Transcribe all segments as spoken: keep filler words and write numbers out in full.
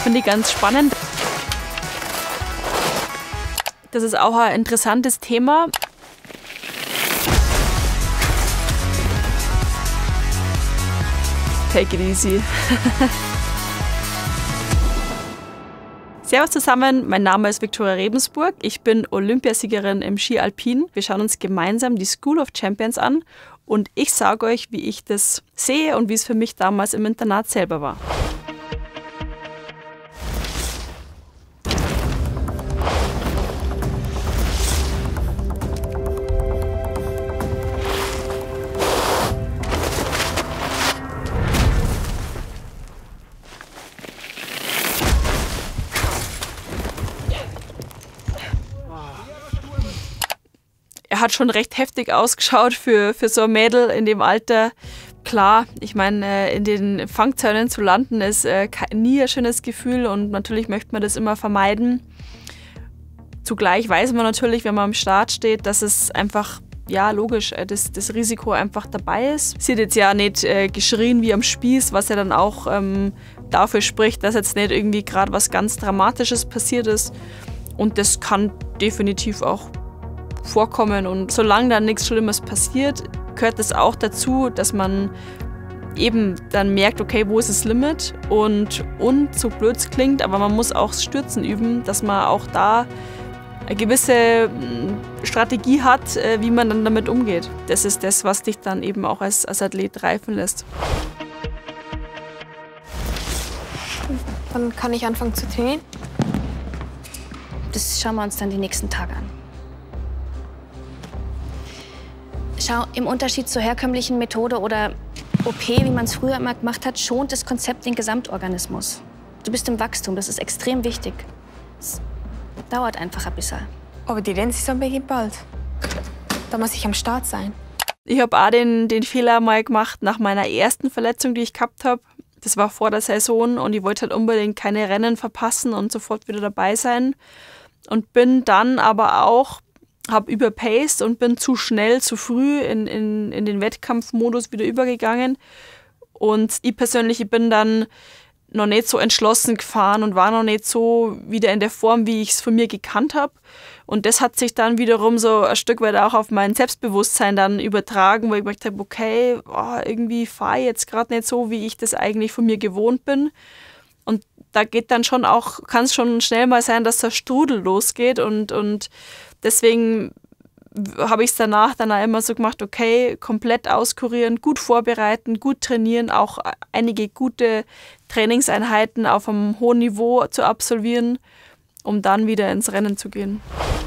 Finde ich ganz spannend. Das ist auch ein interessantes Thema. Take it easy. Servus zusammen, mein Name ist Viktoria Rebensburg. Ich bin Olympiasiegerin im Ski Alpin. Wir schauen uns gemeinsam die School of Champions an und ich sage euch, wie ich das sehe und wie es für mich damals im Internat selber war. Er hat schon recht heftig ausgeschaut für, für so ein Mädel in dem Alter. Klar, ich meine, in den Fangzäunen zu landen ist äh, nie ein schönes Gefühl und natürlich möchte man das immer vermeiden. Zugleich weiß man natürlich, wenn man am Start steht, dass es einfach, ja logisch, äh, das, das Risiko einfach dabei ist. Sie hat jetzt ja nicht äh, geschrien wie am Spieß, was ja dann auch ähm, dafür spricht, dass jetzt nicht irgendwie gerade was ganz Dramatisches passiert ist. Und das kann definitiv auch vorkommen und solange da nichts Schlimmes passiert, gehört es auch dazu, dass man eben dann merkt, okay, wo ist das Limit und, und so blöd es klingt, aber man muss auch Stürzen üben, dass man auch da eine gewisse Strategie hat, wie man dann damit umgeht. Das ist das, was dich dann eben auch als, als Athlet reifen lässt. Wann kann ich anfangen zu trainieren? Das schauen wir uns dann die nächsten Tage an. Schau, im Unterschied zur herkömmlichen Methode oder O P, wie man es früher immer gemacht hat, schont das Konzept den Gesamtorganismus. Du bist im Wachstum, das ist extrem wichtig. Es dauert einfach ein bisschen. Aber die Rennsaison beginnt bald. Da muss ich am Start sein. Ich habe auch den, den Fehler mal gemacht nach meiner ersten Verletzung, die ich gehabt habe. Das war vor der Saison und ich wollte halt unbedingt keine Rennen verpassen und sofort wieder dabei sein. Und bin dann aber auch habe überpaced und bin zu schnell, zu früh in, in, in den Wettkampfmodus wieder übergegangen. Und ich persönlich bin dann noch nicht so entschlossen gefahren und war noch nicht so wieder in der Form, wie ich es von mir gekannt habe. Und das hat sich dann wiederum so ein Stück weit auch auf mein Selbstbewusstsein dann übertragen, wo ich gedacht habe, okay, oh, irgendwie fahre ich jetzt gerade nicht so, wie ich das eigentlich von mir gewohnt bin. Und da geht dann schon auch, kann es schon schnell mal sein, dass der Strudel losgeht und, und deswegen habe ich es danach dann auch immer so gemacht, okay, komplett auskurieren, gut vorbereiten, gut trainieren, auch einige gute Trainingseinheiten auf einem hohen Niveau zu absolvieren, um dann wieder ins Rennen zu gehen.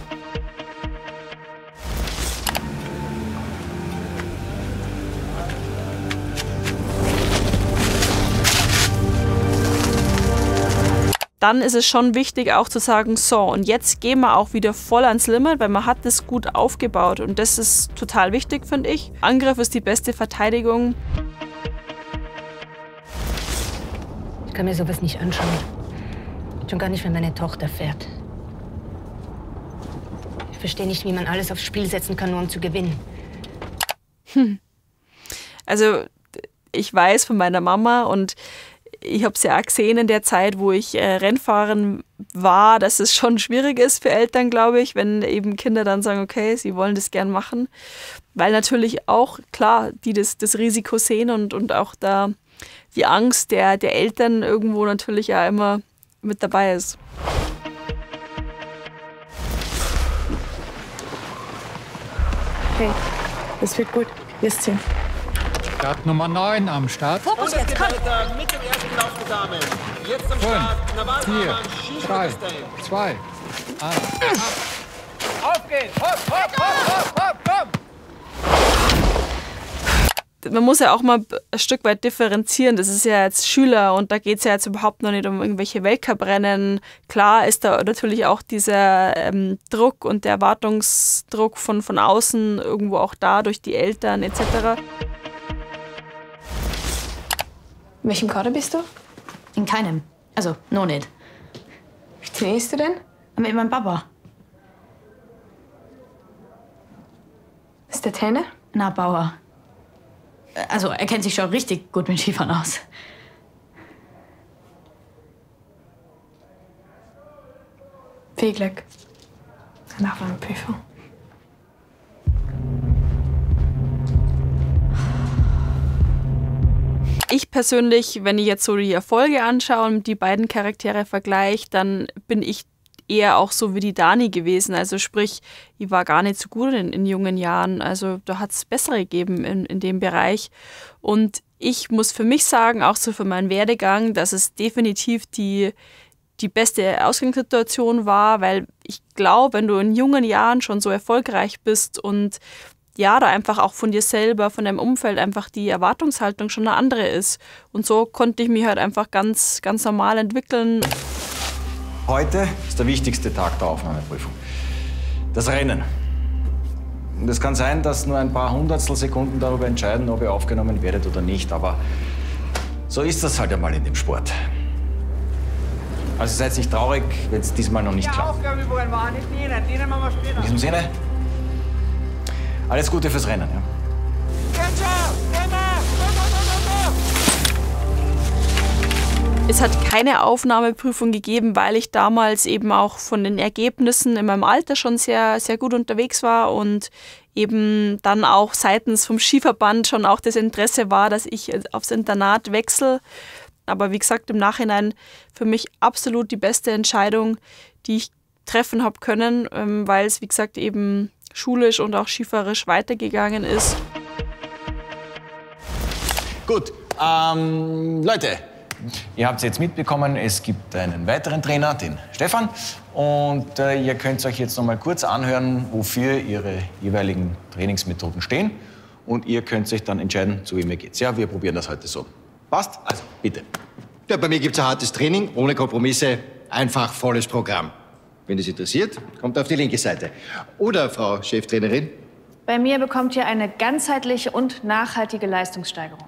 Dann ist es schon wichtig auch zu sagen, so und jetzt gehen wir auch wieder voll ans Limit, weil man hat das gut aufgebaut und das ist total wichtig, finde ich. Angriff ist die beste Verteidigung. Ich kann mir sowas nicht anschauen. Schon gar nicht, wenn meine Tochter fährt. Ich verstehe nicht, wie man alles aufs Spiel setzen kann, nur um zu gewinnen. Hm. Also ich weiß von meiner Mama und ich habe es ja auch gesehen in der Zeit, wo ich äh, Rennfahrerin war, dass es schon schwierig ist für Eltern, glaube ich, wenn eben Kinder dann sagen, okay, sie wollen das gern machen. Weil natürlich auch, klar, die das, das Risiko sehen und, und auch da die Angst der, der Eltern irgendwo natürlich auch immer mit dabei ist. Okay, das wird gut. Wir ziehen. Start Nummer neun am Start. Fokus jetzt, komm! Mit dem ersten Lauf der Damen. Jetzt am Start. Nawal vier, drei, zwei, eins. Auf geht's! Hopp, hopp, hopp, hopp, hopp, komm! Man muss ja auch mal ein Stück weit differenzieren. Das ist ja jetzt Schüler und da geht es ja jetzt überhaupt noch nicht um irgendwelche Weltcuprennen. Klar ist da natürlich auch dieser ähm, Druck und der Erwartungsdruck von, von außen irgendwo auch da durch die Eltern et cetera. In welchem Kader bist du? In keinem. Also, noch nicht. Wie trainierst du denn? Mit meinem Papa. Ist der Trainer? Na, Bauer. Also, er kennt sich schon richtig gut mit Skifahren aus. Viel Glück. Nach einer Prüfung. Ich persönlich, wenn ich jetzt so die Erfolge anschaue und die beiden Charaktere vergleiche, dann bin ich eher auch so wie die Dani gewesen. Also sprich, ich war gar nicht so gut in, in jungen Jahren. Also da hat es bessere gegeben in, in dem Bereich. Und ich muss für mich sagen, auch so für meinen Werdegang, dass es definitiv die, die beste Ausgangssituation war, weil ich glaube, wenn du in jungen Jahren schon so erfolgreich bist und ja, da einfach auch von dir selber, von deinem Umfeld einfach die Erwartungshaltung schon eine andere ist. Und so konnte ich mich halt einfach ganz, ganz normal entwickeln. Heute ist der wichtigste Tag der Aufnahmeprüfung. Das Rennen. Und es kann sein, dass nur ein paar Hundertstel Sekunden darüber entscheiden, ob ihr aufgenommen werdet oder nicht. Aber so ist das halt einmal in dem Sport. Also seid nicht traurig, wenn es diesmal noch nicht klappt. Aufgabenübungen waren nicht dienen, dienen wir mal später. In diesem Sinne, alles Gute fürs Rennen. Ja? Es hat keine Aufnahmeprüfung gegeben, weil ich damals eben auch von den Ergebnissen in meinem Alter schon sehr, sehr gut unterwegs war und eben dann auch seitens vom Skiverband schon auch das Interesse war, dass ich aufs Internat wechsle. Aber wie gesagt, im Nachhinein für mich absolut die beste Entscheidung, die ich treffen habe können, weil es, wie gesagt, eben schulisch und auch skifahrerisch weitergegangen ist. Gut, ähm, Leute, ihr habt es jetzt mitbekommen, es gibt einen weiteren Trainer, den Stefan. Und äh, ihr könnt euch jetzt noch mal kurz anhören, wofür ihre jeweiligen Trainingsmethoden stehen. Und ihr könnt euch dann entscheiden, zu wem ihr geht. Ja, wir probieren das heute so. Passt? Also, bitte. Ja, bei mir gibt es ein hartes Training, ohne Kompromisse, einfach volles Programm. Wenn es interessiert, kommt auf die linke Seite. Oder, Frau Cheftrainerin? Bei mir bekommt ihr eine ganzheitliche und nachhaltige Leistungssteigerung.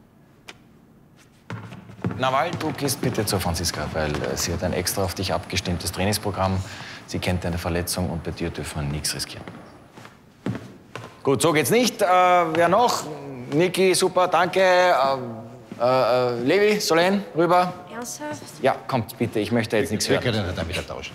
Nawal, du gehst bitte zur Franziska, weil äh, sie hat ein extra auf dich abgestimmtes Trainingsprogramm. Sie kennt deine Verletzung und bei dir dürfen wir nichts riskieren. Gut, so geht's nicht. Äh, wer noch? Niki, super, danke. Äh, äh, Levi, Solen, rüber. Ernsthaft? Ja, kommt bitte, ich möchte jetzt nichts Wir hören. können dann wieder tauschen.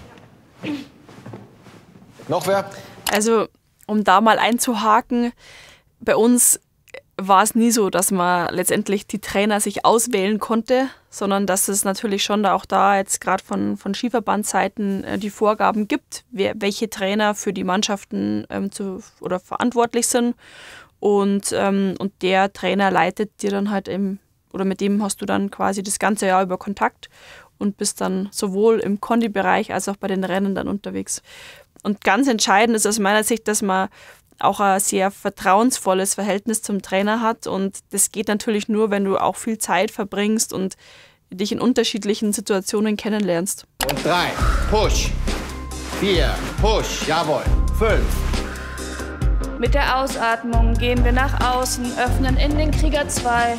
Noch wer? Also, um da mal einzuhaken, bei uns war es nie so, dass man letztendlich die Trainer sich auswählen konnte, sondern dass es natürlich schon da auch da jetzt gerade von, von Skiverbandseiten äh, die Vorgaben gibt, wer, welche Trainer für die Mannschaften ähm, zu, oder verantwortlich sind. Und, ähm, und der Trainer leitet dir dann halt im, oder mit dem hast du dann quasi das ganze Jahr über Kontakt und bist dann sowohl im Kondi-Bereich als auch bei den Rennen dann unterwegs. Und ganz entscheidend ist aus meiner Sicht, dass man auch ein sehr vertrauensvolles Verhältnis zum Trainer hat. Und das geht natürlich nur, wenn du auch viel Zeit verbringst und dich in unterschiedlichen Situationen kennenlernst. Und drei, Push. Vier, Push, jawohl. Fünf. Mit der Ausatmung gehen wir nach außen, öffnen in den Krieger zwei.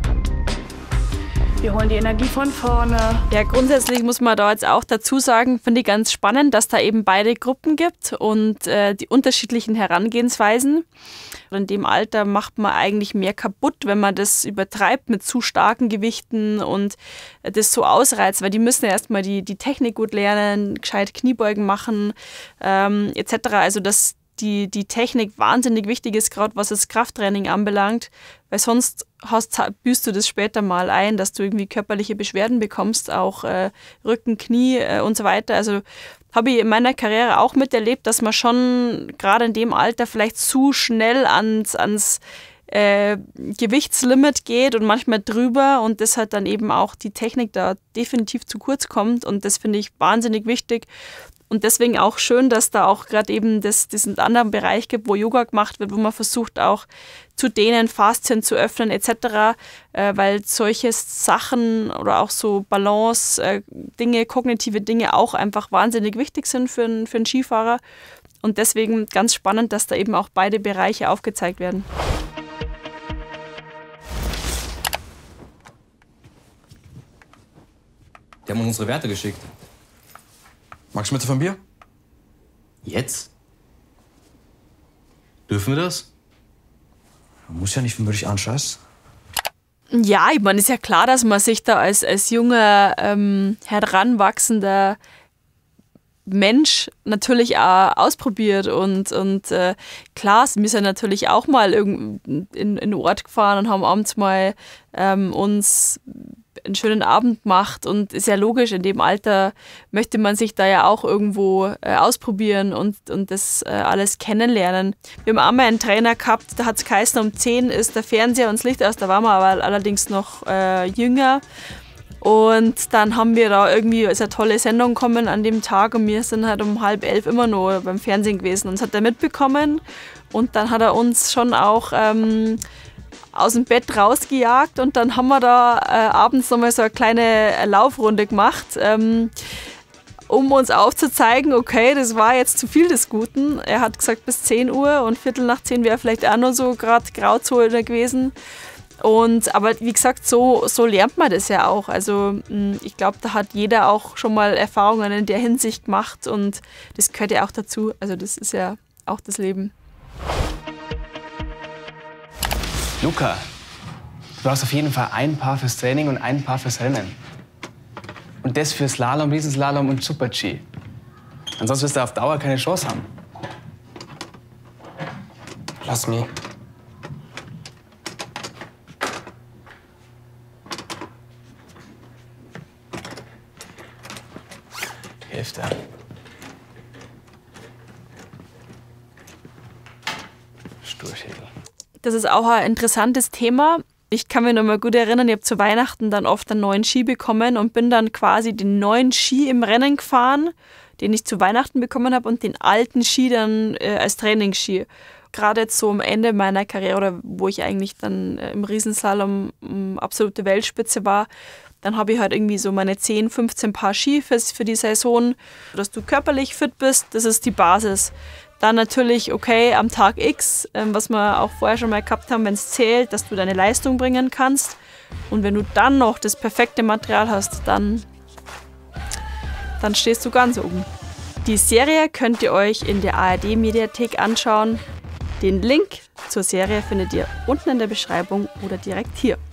Wir holen die Energie von vorne. Ja, grundsätzlich muss man da jetzt auch dazu sagen, finde ich ganz spannend, dass da eben beide Gruppen gibt und äh, die unterschiedlichen Herangehensweisen. In dem Alter macht man eigentlich mehr kaputt, wenn man das übertreibt mit zu starken Gewichten und das so ausreizt, weil die müssen ja erstmal die, die Technik gut lernen, gescheit Kniebeugen machen ähm, et cetera. Also dass die, die Technik wahnsinnig wichtig ist, gerade was das Krafttraining anbelangt, weil sonst hast, büßt du das später mal ein, dass du irgendwie körperliche Beschwerden bekommst, auch äh, Rücken, Knie äh, und so weiter. Also habe ich in meiner Karriere auch miterlebt, dass man schon gerade in dem Alter vielleicht zu schnell ans, ans äh, Gewichtslimit geht und manchmal drüber und deshalb dann eben auch die Technik da definitiv zu kurz kommt und das finde ich wahnsinnig wichtig. Und deswegen auch schön, dass da auch gerade eben das, diesen anderen Bereich gibt, wo Yoga gemacht wird, wo man versucht auch zu dehnen, Faszien zu öffnen et cetera, äh, weil solche Sachen oder auch so Balance-Dinge, äh, kognitive Dinge auch einfach wahnsinnig wichtig sind für, einen, für einen Skifahrer. Und deswegen ganz spannend, dass da eben auch beide Bereiche aufgezeigt werden. Die haben uns unsere Werte geschickt. Magst du mit von Bier? Jetzt? Dürfen wir das? Muss ja nicht, wenn du dich anschaust. Ja, ich meine, ist ja klar, dass man sich da als, als junger, ähm, heranwachsender Mensch natürlich auch ausprobiert und, und äh, klar, wir sind natürlich auch mal in, in, in den Ort gefahren und haben abends mal ähm, uns einen schönen Abend gemacht und ist ja logisch, in dem Alter möchte man sich da ja auch irgendwo äh, ausprobieren und, und das äh, alles kennenlernen. Wir haben einmal einen Trainer gehabt, da hat es geheißen, um zehn ist der Fernseher und das Licht aus, da waren wir aber allerdings noch äh, jünger. Und dann haben wir da irgendwie, ist eine tolle Sendung gekommen an dem Tag und wir sind halt um halb elf immer noch beim Fernsehen gewesen. Und das hat er mitbekommen und dann hat er uns schon auch ähm, aus dem Bett rausgejagt und dann haben wir da äh, abends nochmal so eine kleine Laufrunde gemacht, ähm, um uns aufzuzeigen, okay, das war jetzt zu viel des Guten. Er hat gesagt bis zehn Uhr und Viertel nach zehn wäre vielleicht auch noch so gerade Grauzone gewesen. Und, aber wie gesagt, so, so lernt man das ja auch. Also ich glaube, da hat jeder auch schon mal Erfahrungen in der Hinsicht gemacht und das gehört ja auch dazu. Also das ist ja auch das Leben. Luca, du brauchst auf jeden Fall ein Paar fürs Training und ein Paar fürs Rennen. Und das für Slalom, Riesenslalom und Super-G. Ansonsten wirst du auf Dauer keine Chance haben. Lass mich. Hälfte. Sturschädel. Das ist auch ein interessantes Thema. Ich kann mich noch mal gut erinnern, ich habe zu Weihnachten dann oft einen neuen Ski bekommen und bin dann quasi den neuen Ski im Rennen gefahren, den ich zu Weihnachten bekommen habe und den alten Ski dann äh, als Trainingsski. Gerade jetzt so am Ende meiner Karriere, oder wo ich eigentlich dann äh, im Riesenslalom ähm, absolute Weltspitze war, dann habe ich halt irgendwie so meine zehn, fünfzehn Paar Ski für, für die Saison, dass du körperlich fit bist, das ist die Basis. Dann natürlich, okay, am Tag X, ähm, was wir auch vorher schon mal gehabt haben, wenn es zählt, dass du deine Leistung bringen kannst. Und wenn du dann noch das perfekte Material hast, dann, dann stehst du ganz oben. Die Serie könnt ihr euch in der A R D-Mediathek anschauen. Den Link zur Serie findet ihr unten in der Beschreibung oder direkt hier.